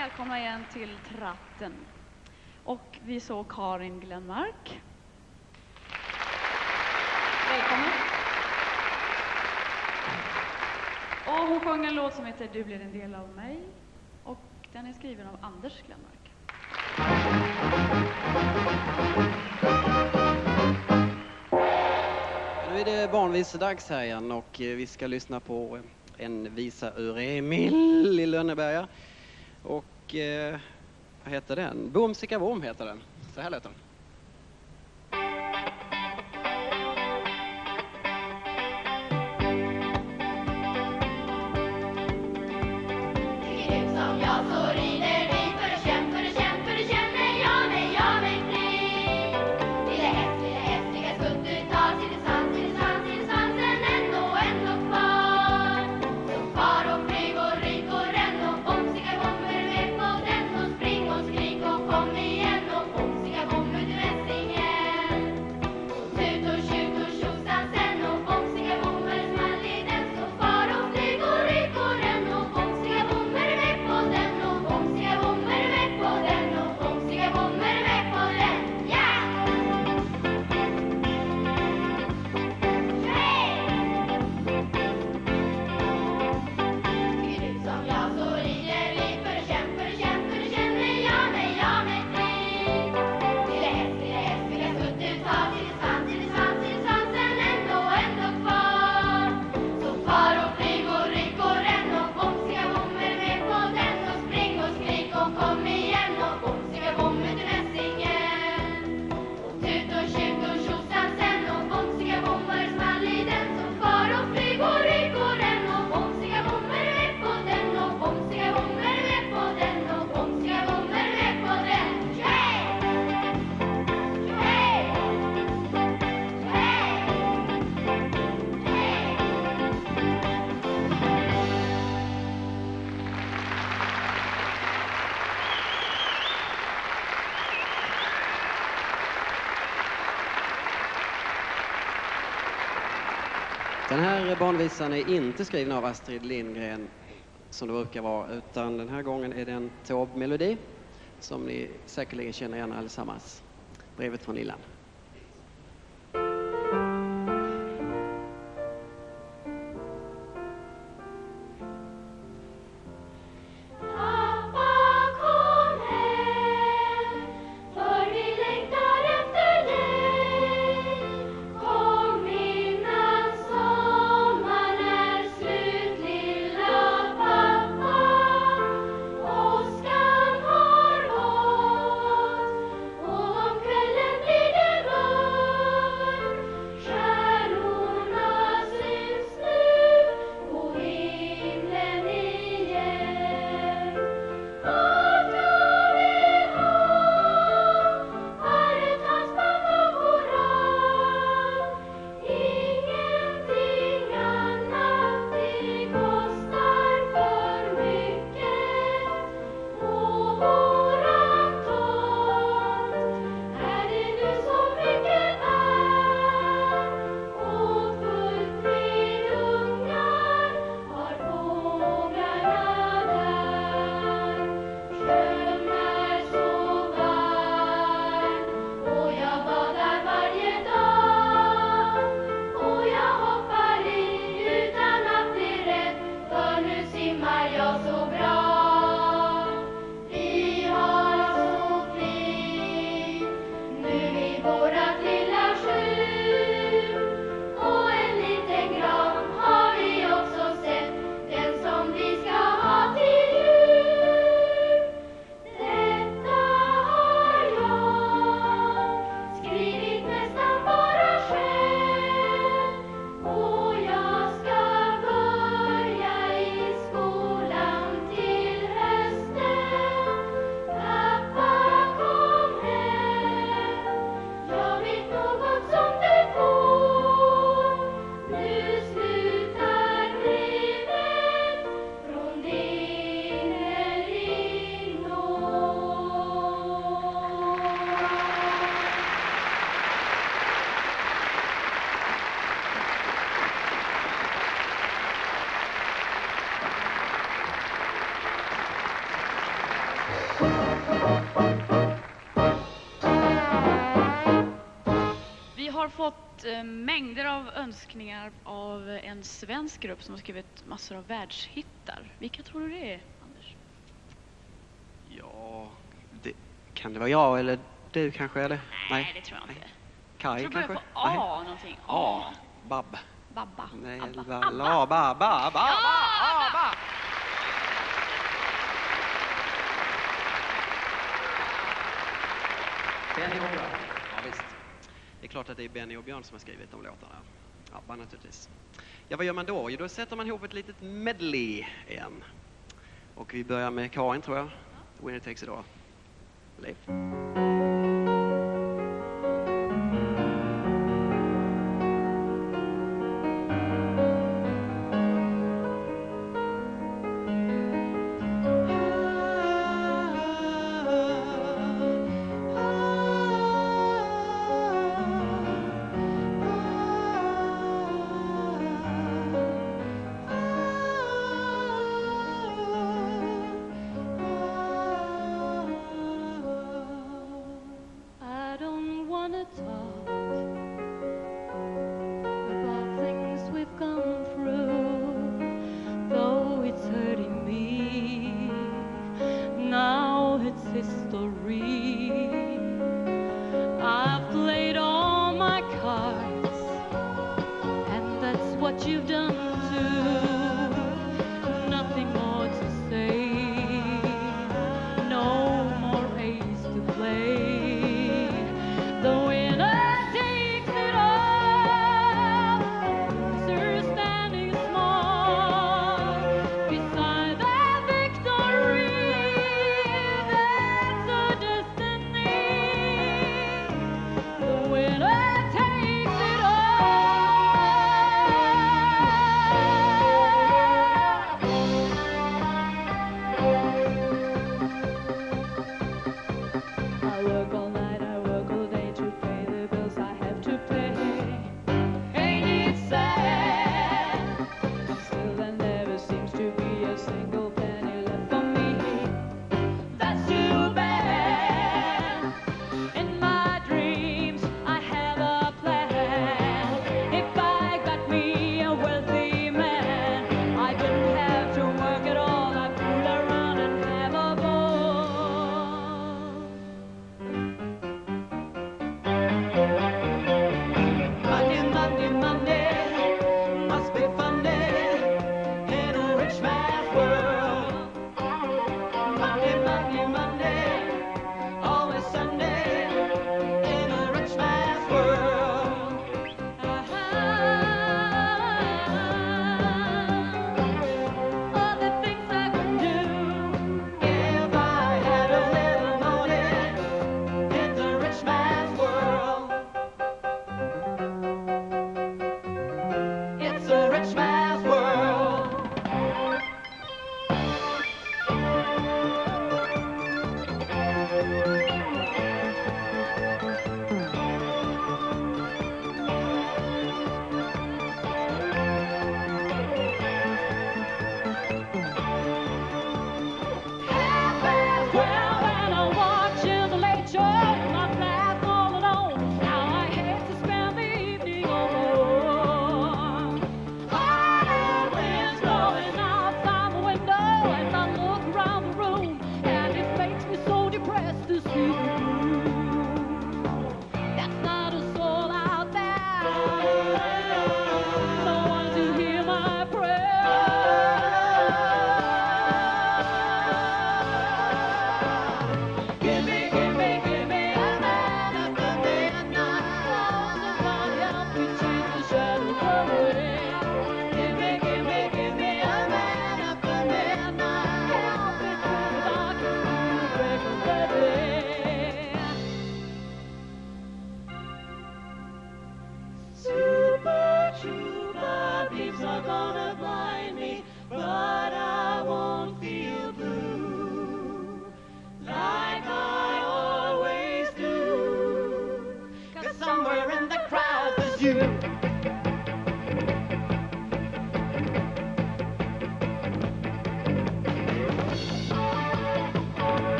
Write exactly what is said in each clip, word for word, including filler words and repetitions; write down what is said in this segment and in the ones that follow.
välkomna igen till Tratten. Och vi såg Karin Glenmark. Välkommen. Och hon sjöng en låt som heter Du blir en del av mig. Och den är skriven av Anders Glenmark. Nu är det barnvisedags här igen och vi ska lyssna på en visa ur Emil i Lönneberga. Och eh, vad heter den? Bomsika Bom heter den. Så här låter den. Den här barnvisan är inte skriven av Astrid Lindgren som det brukar vara, utan den här gången är det en Taube-melodi som ni säkerligen känner igen allesammans. Brevet från Lillan. Kvällen blir det fått eh, mängder av önskningar av en svensk grupp som har skrivit massor av världshittar. Vilka tror du det är, Anders? Ja, det, kan det vara jag eller du kanske? Eller? Nej, det tror jag inte. Kaj Jag tror kanske? på A någonting. A. Bab. Babba. Nej, Abba. la, Abba. la, ba, ba, ba, ba, ba. Benny och Björn. Ja, visst. Det är klart att det är Benny och Björn som har skrivit de låtarna. Abba naturligtvis. Ja, vad gör man då? Jo, då sätter man ihop ett litet medley igen. Och vi börjar med Karin, tror jag. Winner takes it all. Leif.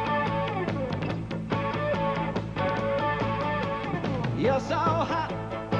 You're so hot.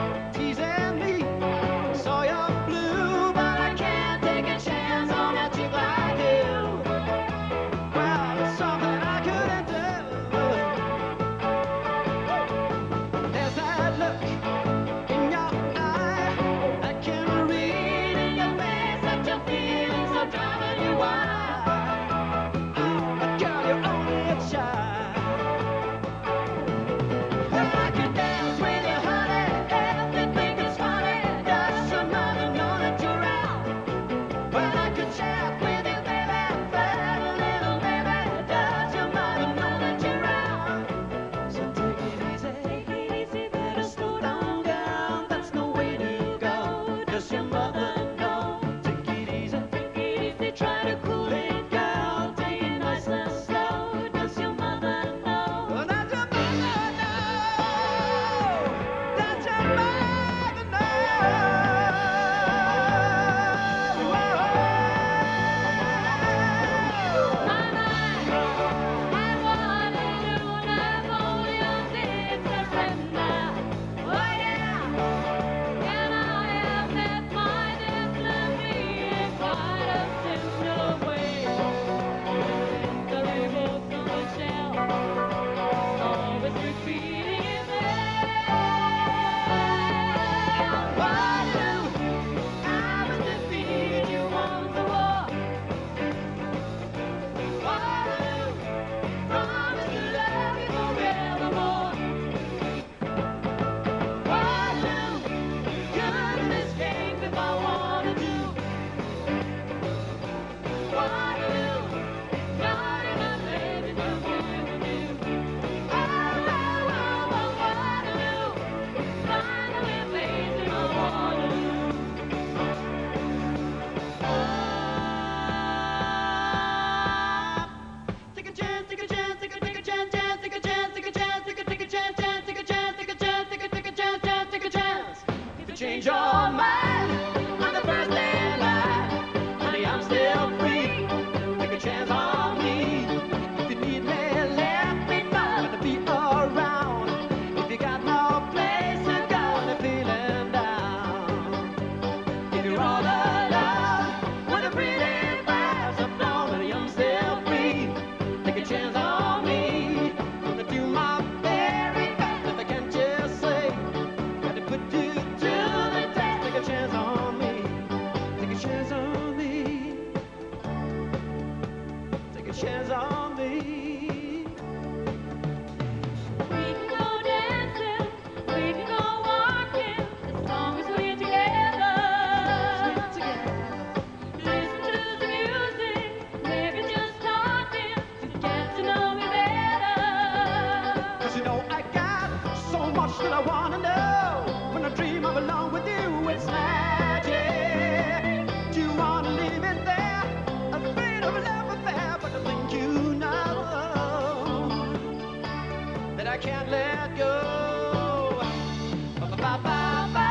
that I can't let go. Ba-ba-ba-ba-ba.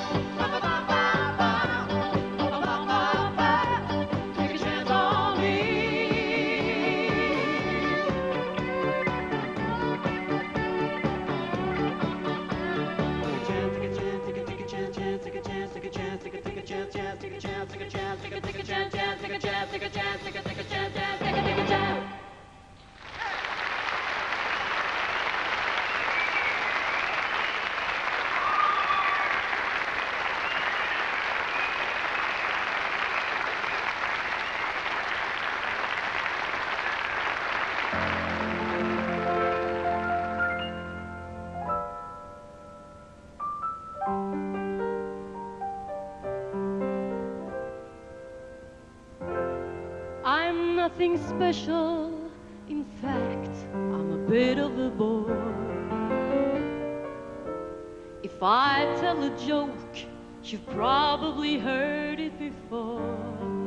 Take a chance on me. Take a chance, take a take a chance, take a chance, take a chance, take a take a chance, chance, take a chance, take a chance, take a take a chance, chance, take a chance, take a chance, take a take a chance, chance, take a take a chance. I'm nothing special, in fact, I'm a bit of a bore. If I tell a joke, you've probably heard it before.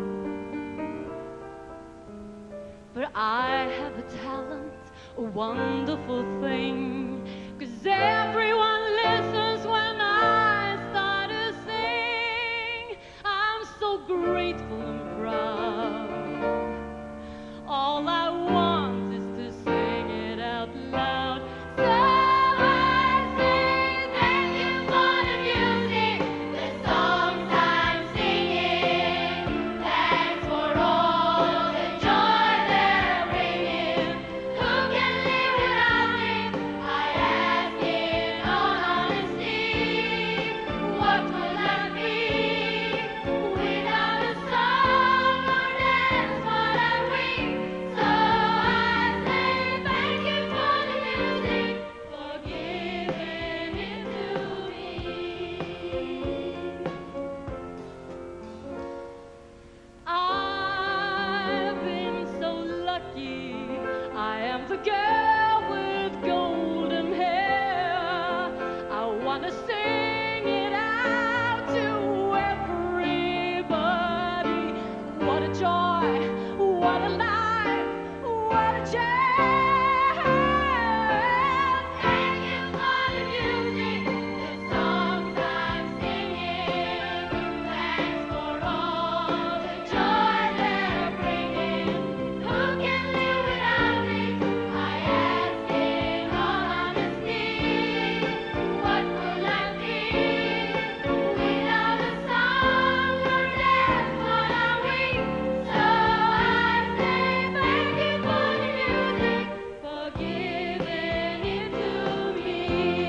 But I have a talent, a wonderful thing, 'cause everyone listens when I start to sing. I'm so grateful and proud. All I want is to sing it out loud. So I sing, thank you for the music, the songs I'm singing. Thanks for all the joy they're bringing. Who can live without me? I ask in all honesty. What would life be without a song or dance what I bring? So I say thank you for the music, for giving it to me. I've been so lucky, I am the girl with golden hair. I wanna sing it out to everybody. What a joy, what a life, what a chance. Thank you for the music, the songs I'm singing. Thanks for all the joy they're bringing. Who can live without me? I ask in all honesty. What would life be without a song or dance what I bring? So I say thank you for the music, for giving it to me.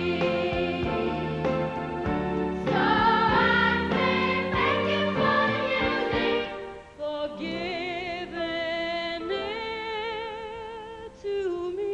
So I say thank you for the music, for giving it to me.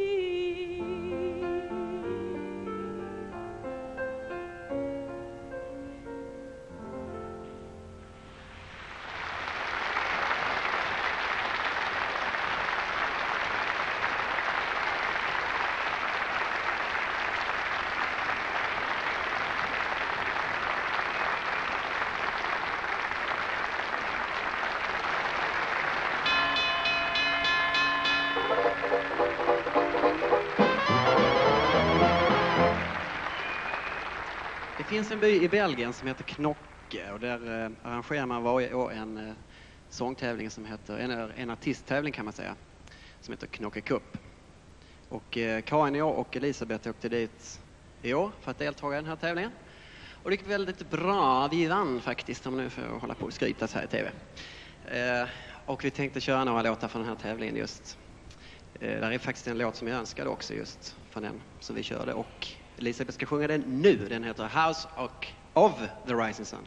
Det finns en by i Belgien som heter Knocke och där eh, arrangerar man varje år en eh, sångtävling som heter, en, en artisttävling kan man säga, som heter Knocke Cup. Och eh, Karin och jag och Elisabeth åkte dit i år för att delta i den här tävlingen. Och det gick väldigt bra, vi vann faktiskt, om nu får hålla på och skrytas här i tv. Eh, och vi tänkte köra några låtar från den här tävlingen just. Eh, där är faktiskt en låt som jag önskade också just från den som vi körde, och Elisabeth ska sjunga den nu. Den heter House of the Rising Sun.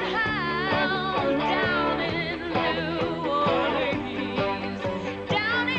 Down in New Orleans, down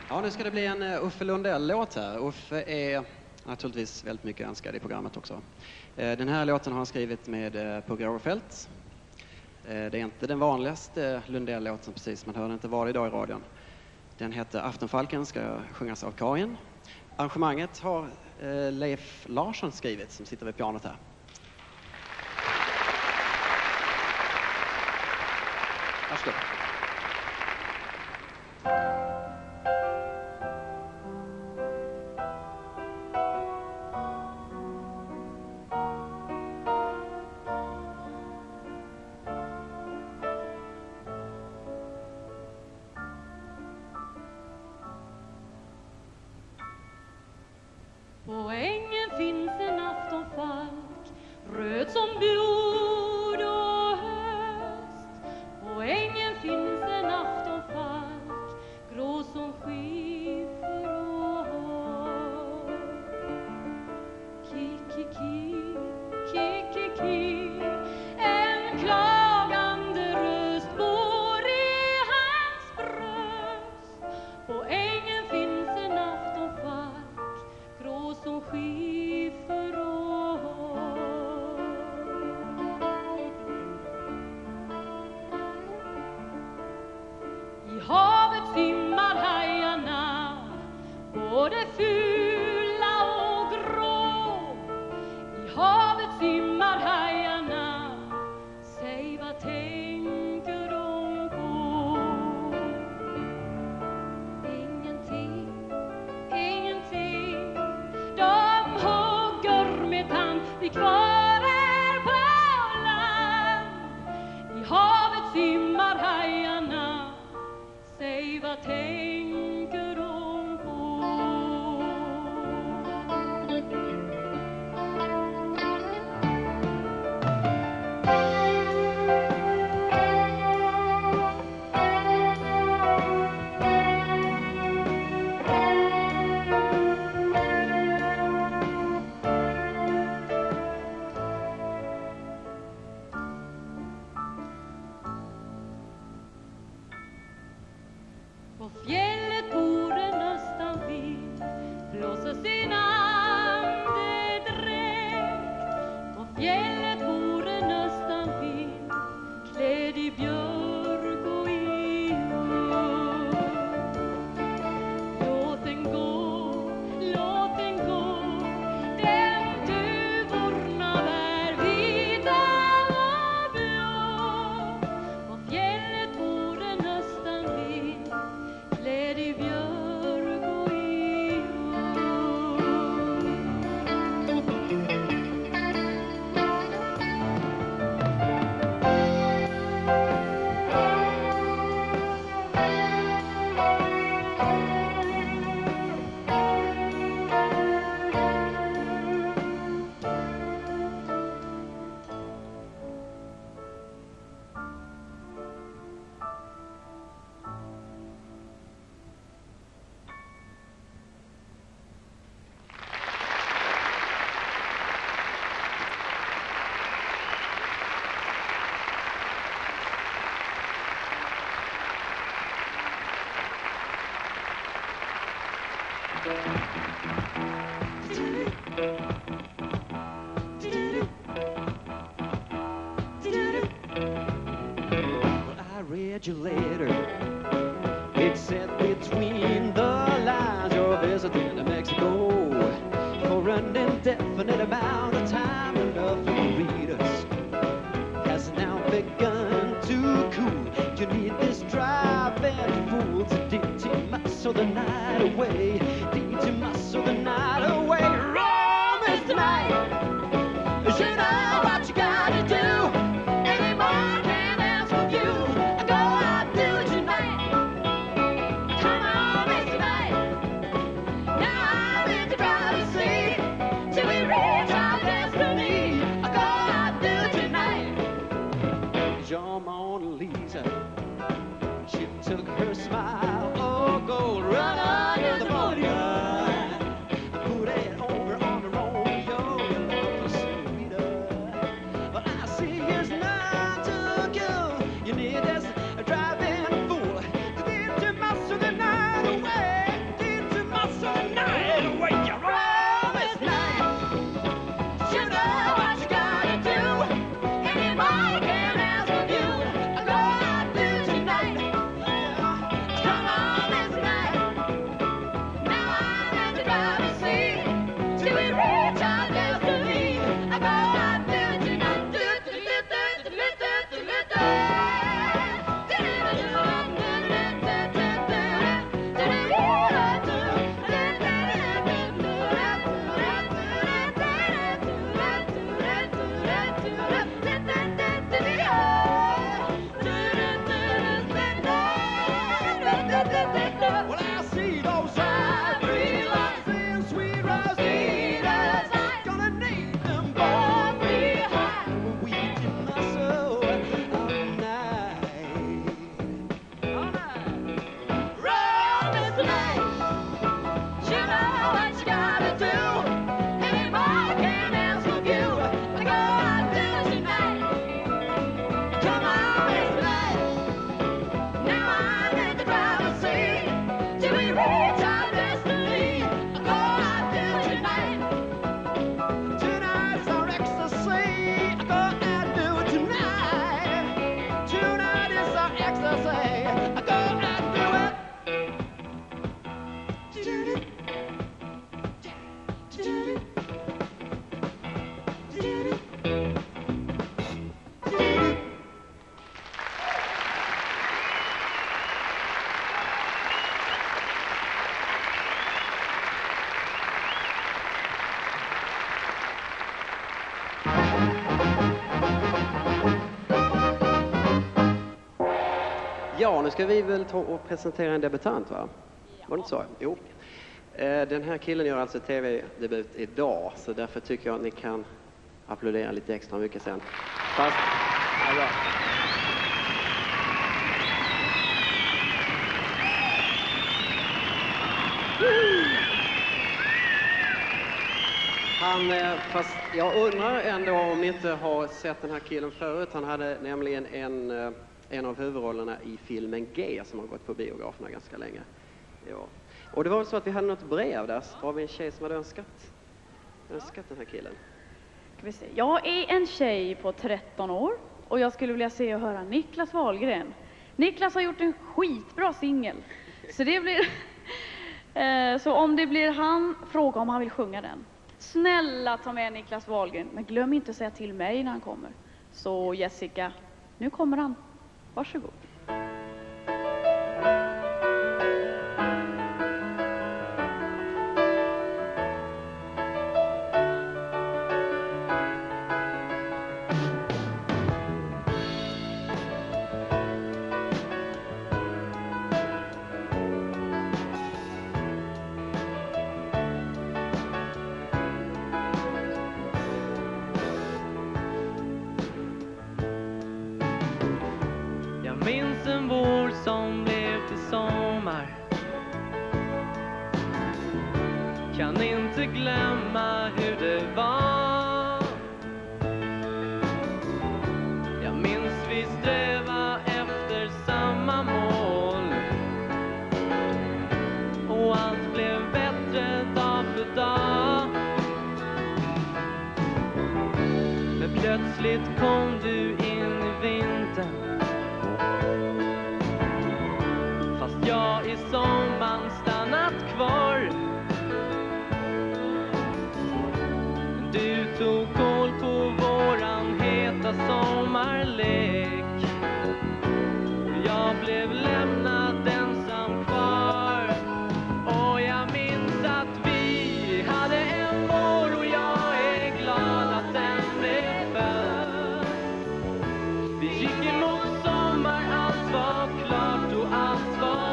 Ja, nu ska det bli en uh, Uffe Lundell-låt här. Uffe är naturligtvis väldigt mycket önskad i programmet också. Uh, den här låten har han skrivit med uh, Pugh Rogefeldt. Uh, det är inte den vanligaste Lundell-låten precis, man hör den inte varje dag i radion. Den heter Aftonfalken, ska sjungas av Karin. Arrangemanget har uh, Leif Larsson skrivit, som sitter vid pianot här. Varsågod. På ängen finns en aftonfalk, röd som blod och höst. På ängen finns en aftonfalk, grå som skiffer och hav. Ki-ki-ki, ki-ki-ki, en klagande röst går i hans bröst. På ängen finns en aftonfalk, grå som skiffer och hav. I havet simmar hajarna, både fula och grå. I havet simmar hajarna, säg vad tänker de på? Ingenting, ingenting. De hugger med tand, vi kvar är på land. I havet simmar hajarna, säg vad tänker de på? På fjället bor en östanvind, blåser sin andedräkt. På fjället bor en östanvind, klädd i björk och i ull. Låt den gå, låt den gå, den duvorna bär vita och blå. På fjället bor en östanvind, klädd i björk och i ull. I read your letter. It said between the lines you're visiting to Mexico for an indefinite amount of time. Enough for the readers has now begun to cool. You need this driving fool to ditch him so the night away, ditch him so the night away. Rome is tonight. You know what you gotta do. Anymore can't ask of you. Go out, do it tonight. Come on, it's tonight. Now I'm in the driver's seat till we reach our destiny. Go out, do it tonight. Your Mona Lisa, she took her smile, oh gold, run under the motor gun, put it over on the Romeo. Ja, nu ska vi väl ta och presentera en debutant, va? Var det inte så? Jo. Den här killen gör alltså tv-debut idag, så därför tycker jag att ni kan applådera lite extra mycket sen. Fast, ja, bra. Han, fast jag undrar ändå om ni inte har sett den här killen förut. Han hade nämligen en, en av huvudrollerna i filmen G som har gått på biograferna ganska länge. Ja. Och det var så att vi hade något brev där. Så var vi en tjej som hade önskat, önskat den här killen. Ska vi se. Jag är en tjej på tretton år och jag skulle vilja se och höra Niklas Wahlgren. Niklas har gjort en skitbra singel. Så det blir så om det blir han, fråga om han vill sjunga den. Snälla ta med Niklas Wahlgren, men glöm inte att säga till mig när han kommer. Så Jessica, nu kommer han. Varsågod. Minns en vår som blev till sommar. Kan inte glömma hur det var. Jag minns vi sträva efter samma mål. Och allt blev bättre dag för dag. Men plötsligt kom du in i vintern. Jag i sommaren stannat kvar. Du tog koll på våran heta sommarlek. Och jag blev lämnad ensam kvar. Och jag minns att vi hade en vår. Och jag är glad att den blev född. Vi gick emot sommar, allt var klart och allt var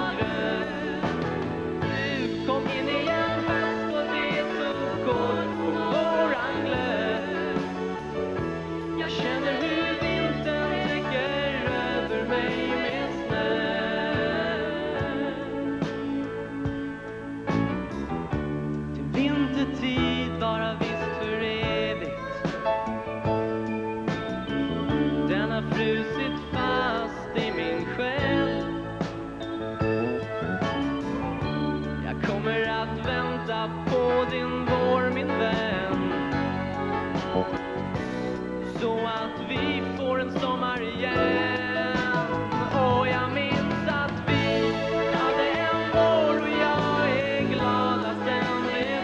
frusit fast i min själ. Jag kommer att vänta på din vår, min vän. Så att vi får en sommar igen. Och jag minns att vi hade en vår. Och jag är glad att den är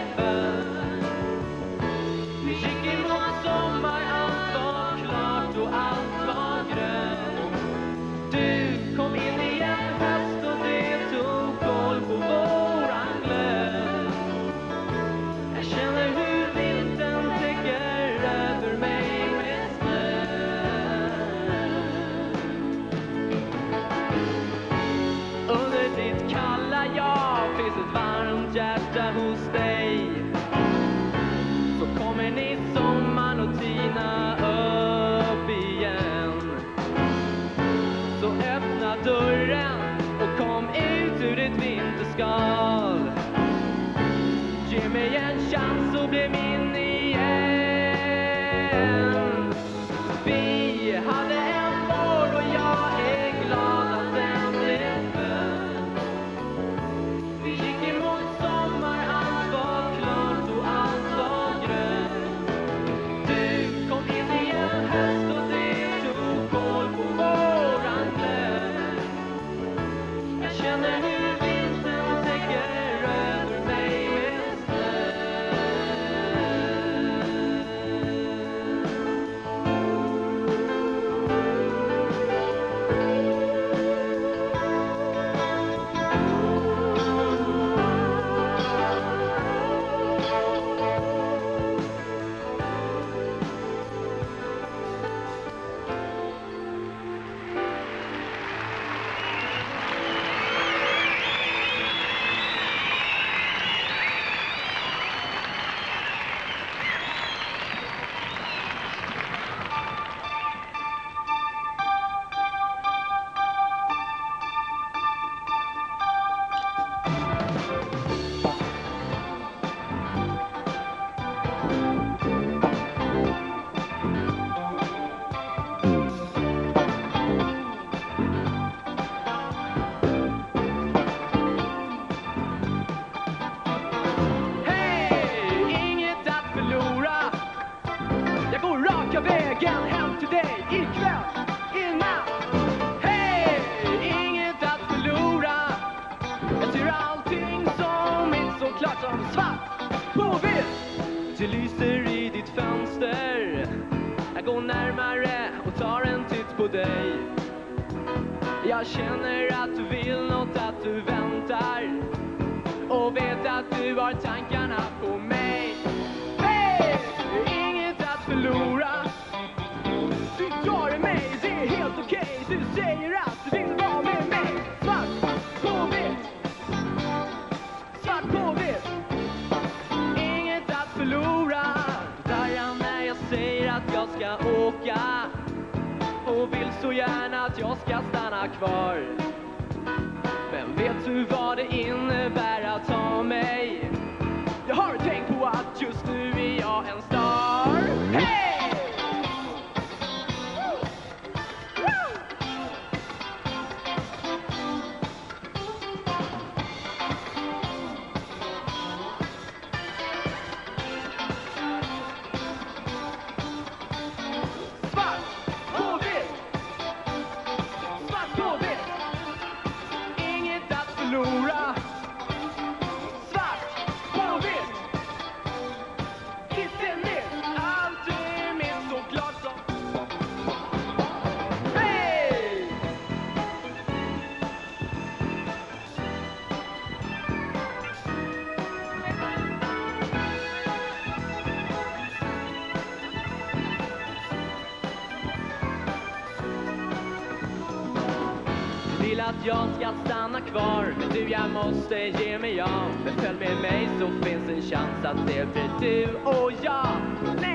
skal. Ge mig en chans och bli min igen. Vi hade en vår och jag är glad att den blev född. Vi gick emot sommar, allt var klart och allt var grönt. Du kom in i en höst och det tog koll på våran glöd. Jag känner hur vintern täcker över mig med snö. Vägen hem till dig ikväll, i natt. Hej, inget att förlora. Jag ser allting som inte så klart som svart på vitt. Det lyser i ditt fönster. Jag går närmare och tar en titt på dig. Jag känner att du vill något, att du väntar. Och vet att du har tankarna på mig. Hej, inget att förlora. Du tar mig, det är helt okej. Du säger att du vill vara med mig. Svart på vitt. Svart på vitt. Inget att förlora. Darrar när jag säger att jag ska åka. Och vill så gärna att jag ska stanna kvar. Men vet du vad det innebär att ha mig? Jag har tänkt på att just nu är jag en star. Hey! Att jag ska stanna kvar, men du, jag måste ge mig av. Men följ med mig så finns en chans att det blir du och jag. Nej!